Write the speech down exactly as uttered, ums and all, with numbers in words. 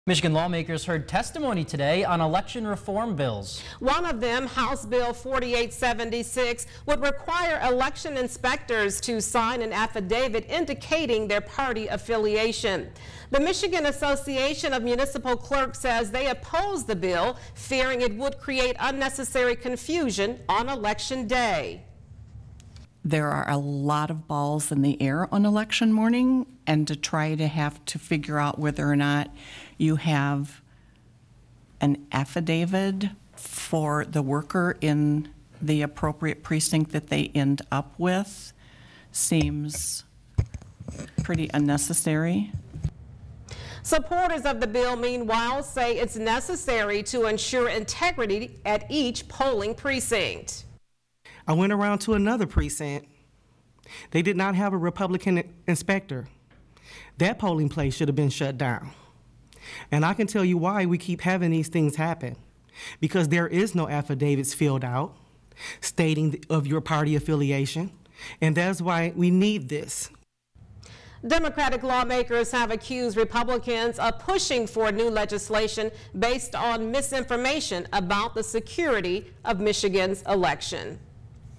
Michigan lawmakers heard testimony today on election reform bills. One of them, House Bill forty-eight seventy-six, would require election inspectors to sign an affidavit indicating their party affiliation. The Michigan Association of Municipal Clerks says they oppose the bill, fearing it would create unnecessary confusion on election day. There are a lot of balls in the air on election morning, and to try to have to figure out whether or not you have an affidavit for the worker in the appropriate precinct that they end up with seems pretty unnecessary. Supporters of the bill, meanwhile, say it's necessary to ensure integrity at each polling precinct. I went around to another precinct. They did not have a Republican inspector. That polling place should have been shut down. And I can tell you why we keep having these things happen. Because there is no affidavits filled out stating of your party affiliation. And that's why we need this. Democratic lawmakers have accused Republicans of pushing for new legislation based on misinformation about the security of Michigan's election.